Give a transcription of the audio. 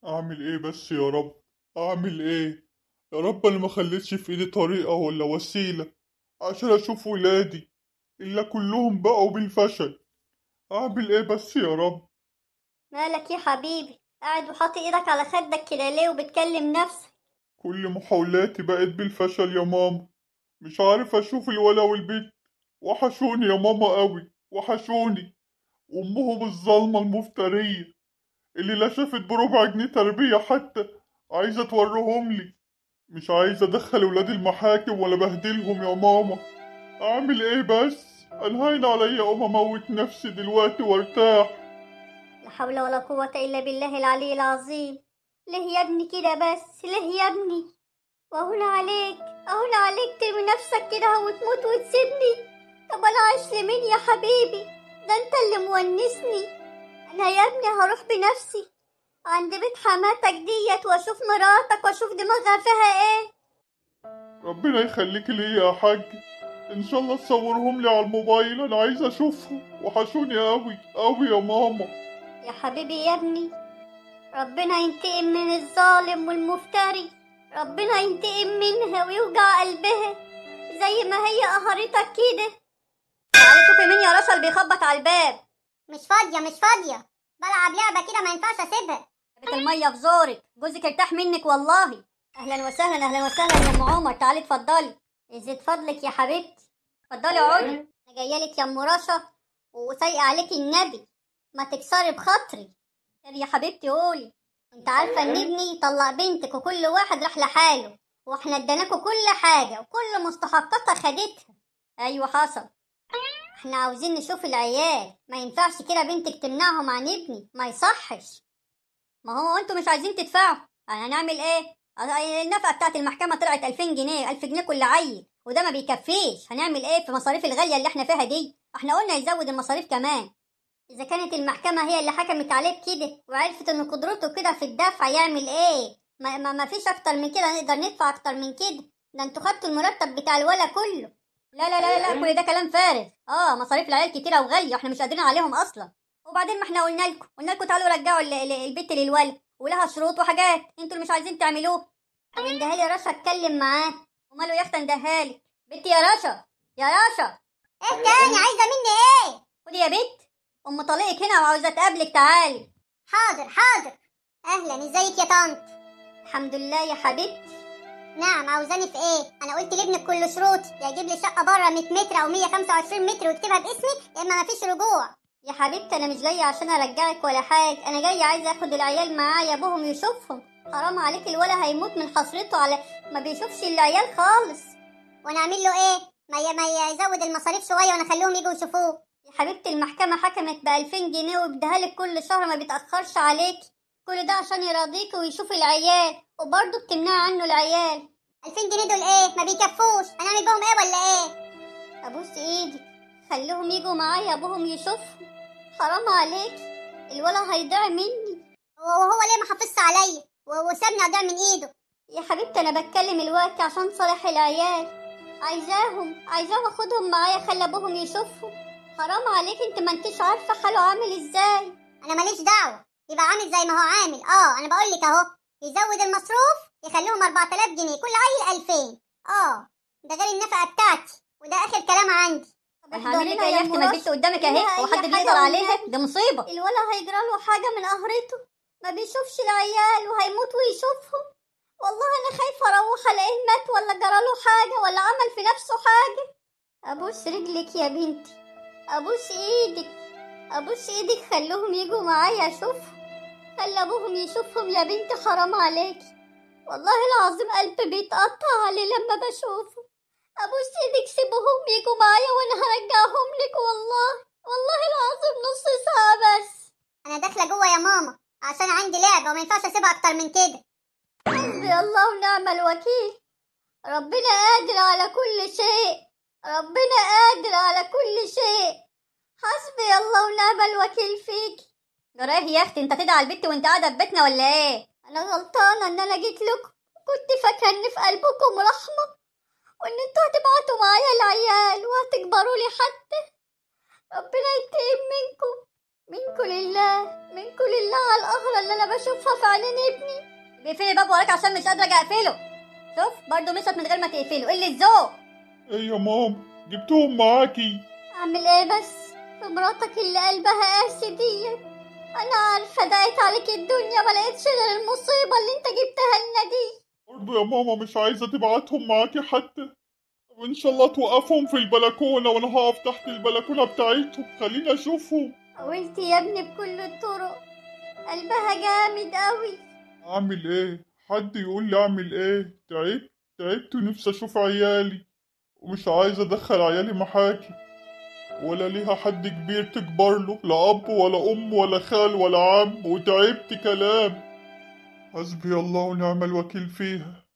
اعمل ايه بس يا رب؟ اعمل ايه؟ يا رب انا ما خليتش في ايدي طريقة ولا وسيلة عشان اشوف ولادي، الا كلهم بقوا بالفشل. اعمل ايه بس يا رب؟ مالك يا حبيبي؟ قاعد وحاطط ايدك على خدك كده ليه وبتكلم نفسك؟ كل محاولاتي بقت بالفشل يا ماما. مش عارف اشوف الولا والبيت. وحشوني يا ماما قوي، وحشوني. امهم الظالمة المفترية اللي لا شافت بربع جنيه تربية حتى، عايزة توريهم لي. مش عايز ادخل ولادي المحاكم ولا بهدلهم يا ماما. اعمل ايه بس؟ انا هين عليا اقوم اموت نفسي دلوقتي وارتاح. لا حول ولا قوة الا بالله العلي العظيم. ليه يا ابني كده بس؟ ليه يا ابني؟ واهون عليك، اهون عليك ترمي نفسك كده وتموت وتسيبني. طب انا عايش لمين يا حبيبي؟ ده انت اللي مونسني. انا يا ابني هروح بنفسي عند بيت حماتك ديت واشوف مراتك واشوف دماغها فيها ايه. ربنا يخليك لي يا حاج. ان شاء الله تصورهم لي على الموبايل، انا عايز اشوفهم، وحشوني قوي قوي يا ماما. يا حبيبي يا ابني، ربنا ينتقم من الظالم والمفتري. ربنا ينتقم منها ويوجع قلبها زي ما هي قهرتك كده. تعالي شوفي مين يا رشا اللي بيخبط على الباب. مش فاضية مش فاضية، بلعب لعبة كده ما ينفعش اسيبها. جابت المية في زورك، جوزك ارتاح منك والله. اهلا وسهلا، اهلا وسهلا يا ام عمر، تعالي اتفضلي. يزيد فضلك يا حبيبتي، اتفضلي اقعدي. انا جايه لك يا ام رشا وسايقه عليكي النبي، ما تكسري بخاطري. طب يا حبيبتي قولي. انت عارفه ان ابني طلق بنتك وكل واحد راح لحاله، واحنا اديناكوا كل حاجه وكل مستحقاتها خدتها. ايوه حصل. احنا عاوزين نشوف العيال، ما ينفعش كده بنتك تمنعهم عن ابني، ما يصحش. ما هو انتوا مش عايزين تدفعوا، هنعمل ايه؟ النفقه بتاعت المحكمه طلعت 2000 جنيه، 1000 جنيه كل عيل، وده ما بيكفيش. هنعمل ايه في مصاريف الغاليه اللي احنا فيها دي؟ احنا قلنا يزود المصاريف كمان. اذا كانت المحكمه هي اللي حكمت عليه بكده وعرفت ان قدرته كده في الدفع، يعمل ايه؟ ما فيش اكتر من كده نقدر ندفع اكتر من كده. ده انتوا خدتوا المرتب بتاع الولا كله. لا لا لا لا، كل ده كلام فارغ. مصاريف العيال كتيره وغاليه واحنا مش قادرين عليهم اصلا. وبعدين ما احنا قلنا لكم تعالوا رجعوا البت للولد، ولها شروط وحاجات انتوا اللي مش عايزين تعملوه. طب اندهالي يا رشا اتكلم معاه. وماله يا اختي اندهالي بنتي يا رشا. يا رشا، ايه تاني؟ عايزة مني ايه؟ خدي يا بنت، ام طليقك هنا وعاوزه تقابلك، تعالي. حاضر حاضر. اهلا، ازيك يا طنط؟ الحمد لله يا حبيبتي. نعم، عاوزاني في ايه؟ انا قلت لابنك كل شروطي، يا يجيب لي شقة بره 100 متر او 125 متر ويكتبها باسمي، يا اما مفيش رجوع. يا حبيبتي انا مش جايه عشان ارجعك ولا حاجه، انا جايه عايزه اخد العيال معايا ابوهم يشوفهم. حرام عليك، الولا هيموت من حسرته على ما بيشوفش العيال خالص. وانا اعمل له ايه؟ ما يزود المصاريف شوية وانا اخليهم يجوا يشوفوه. يا حبيبتي المحكمه حكمت ب2000 جنيه وبيديها لك كل شهر، ما بيتاخرش عليكي. كل ده عشان يراضيكي ويشوف العيال، وبرضه بتمنعي عنه العيال. 2000 جنيه دول ايه؟ ما بيكفوش، هنعمل بهم ايه ولا ايه؟ ابوس ايدك، خليهم يجوا معايا ابوهم يشوفهم. حرام عليك، الولا هيضيع مني. وهو ليه ما حافظش عليا وسابني اضيع من ايده؟ يا حبيبتي انا بتكلم الوقت عشان صالح العيال. عايزاهم اخدهم معايا، خلي ابوهم يشوفهم. حرام عليك، انت ما انتش عارفه حاله عامل ازاي. انا ماليش دعوة، يبقى عامل زي ما هو عامل. انا بقول لك اهو، يزود المصروف، يخليهم 4000 جنيه كل عيل 2000. ده غير النفقة بتاعتي، وده اخر كلام عندي. طب هعمل لك ايه يا اختي؟ ما البنت قدامك اهي، هو حد بيقدر عليها؟ ده مصيبه. الولا هيجرى له حاجه من قهرته، ما بيشوفش العيال وهيموت ويشوفهم. والله انا خايفه اروح الاقيه مات ولا جرى له حاجه ولا عمل في نفسه حاجه. ابوس رجلك يا بنتي، ابوس ايدك، ابوس ايدك، خلوهم يجوا معايا اشوفهم. خلي ابوهم يشوفهم يا بنتي، حرام عليكي. والله العظيم قلبي بيتقطع عليه لما بشوفه. ابوس ايدك سيبهم يجوا معايا وانا هرجعهم لك، والله العظيم نص ساعة بس. انا داخلة جوه يا ماما عشان عندي لعبة وما ينفعش اسيبها اكتر من كده. حسبي الله ونعم الوكيل. ربنا قادر على كل شيء، ربنا قادر على كل شيء. حسبي الله ونعم الوكيل فيك. جراه يا اختي، انت تدعي على البت وانت قاعده في بيتنا ولا ايه؟ انا غلطانه ان انا جيت لكم، كنت فاكره ان في قلبكم رحمه، وان انتوا هتبعتوا معايا العيال وهتكبروا لي حتى. ربنا ينتقم منكم، منكم لله، منكم لله على القهرة اللي انا بشوفها في عينين ابني. بيقفلي الباب وراك عشان مش قادرة اقفله. شوف برضه مشت من غير ما تقفله، قلة ذوق. ايه يا ماما جبتهم معاكي؟ اعمل ايه بس في مراتك اللي قلبها قاسي ديت؟ انا عارفة ضاقت عليك الدنيا ما لقيتش غير المصيبة اللي انت جبتها لنا دي. برضه يا ماما مش عايزة تبعتهم معاكي حتى؟ وإن شاء الله توقفهم في البلكونة وأنا هقف تحت البلكونة بتاعتهم، خليني أشوفهم. حاولت يا ابني بكل الطرق، قلبها جامد قوي. أعمل إيه؟ حد يقول لي أعمل إيه؟ تعبت ونفسي أشوف عيالي، ومش عايز أدخل عيالي محاكم، ولا ليها حد كبير تكبر له، لا أب ولا أم ولا خال ولا عم، وتعبت كلام. حسبي الله ونعم الوكيل فيها.